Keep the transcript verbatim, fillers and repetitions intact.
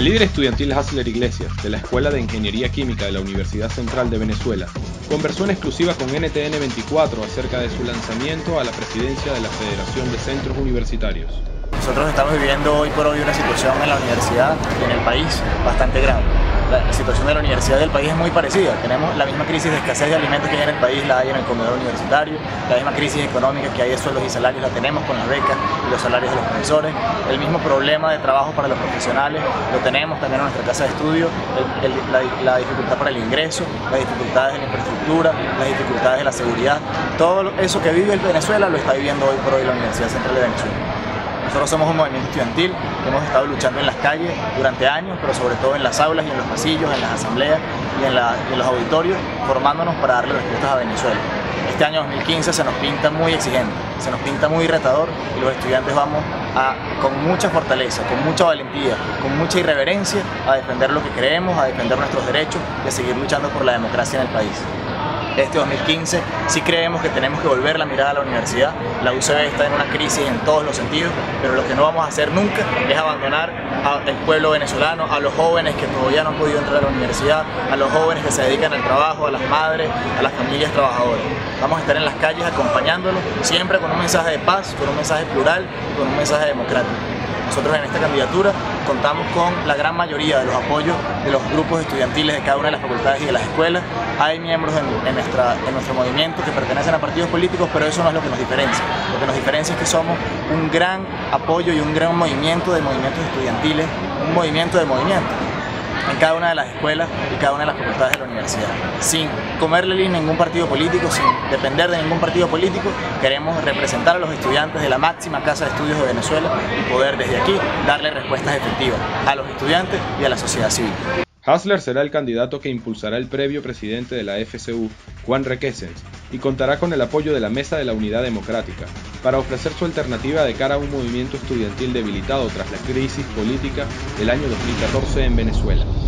El líder estudiantil Hasler Iglesias, de la Escuela de Ingeniería Química de la Universidad Central de Venezuela, conversó en exclusiva con N T N veinticuatro acerca de su lanzamiento a la presidencia de la Federación de Centros Universitarios. Nosotros estamos viviendo hoy por hoy una situación en la universidad y en el país bastante grave. La situación de la universidad del país es muy parecida. Tenemos la misma crisis de escasez de alimentos que hay en el país, la hay en el comedor universitario. La misma crisis económica que hay de sueldos y salarios la tenemos con las becas y los salarios de los profesores. El mismo problema de trabajo para los profesionales lo tenemos también en nuestra casa de estudio. El, el, la, la dificultad para el ingreso, las dificultades de la infraestructura, las dificultades de la seguridad. Todo eso que vive Venezuela lo está viviendo hoy por hoy la Universidad Central de Venezuela. Nosotros somos un movimiento estudiantil que hemos estado luchando en las calles durante años, pero sobre todo en las aulas y en los pasillos, en las asambleas y en, la, y en los auditorios, formándonos para darle respuestas a Venezuela. Este año dos mil quince se nos pinta muy exigente, se nos pinta muy retador y los estudiantes vamos a, con mucha fortaleza, con mucha valentía, con mucha irreverencia a defender lo que creemos, a defender nuestros derechos y a seguir luchando por la democracia en el país. Este dos mil quince sí creemos que tenemos que volver la mirada a la universidad. La U C B está en una crisis en todos los sentidos, pero lo que no vamos a hacer nunca es abandonar al pueblo venezolano, a los jóvenes que todavía no han podido entrar a la universidad, a los jóvenes que se dedican al trabajo, a las madres, a las familias trabajadoras. Vamos a estar en las calles acompañándolos, siempre con un mensaje de paz, con un mensaje plural y con un mensaje democrático. Nosotros en esta candidatura contamos con la gran mayoría de los apoyos de los grupos estudiantiles de cada una de las facultades y de las escuelas. Hay miembros en, en, nuestra, en nuestro movimiento que pertenecen a partidos políticos, pero eso no es lo que nos diferencia. Lo que nos diferencia es que somos un gran apoyo y un gran movimiento de movimientos estudiantiles, un movimiento de movimiento en cada una de las escuelas y cada una de las facultades de la universidad. Sin comerle línea a ningún partido político, sin depender de ningún partido político, queremos representar a los estudiantes de la máxima casa de estudios de Venezuela y poder desde aquí darle respuestas efectivas a los estudiantes y a la sociedad civil. Hasler será el candidato que impulsará el previo presidente de la F C U, Juan Requesens, y contará con el apoyo de la Mesa de la Unidad Democrática, para ofrecer su alternativa de cara a un movimiento estudiantil debilitado tras la crisis política del año dos mil catorce en Venezuela.